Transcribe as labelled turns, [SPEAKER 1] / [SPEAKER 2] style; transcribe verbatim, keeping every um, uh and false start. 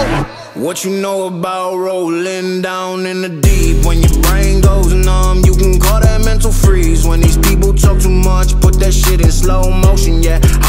[SPEAKER 1] What you know about rolling down in the deep? When your brain goes numb, you can call that mental freeze. When these people talk too much, put that shit in slow motion, yeah.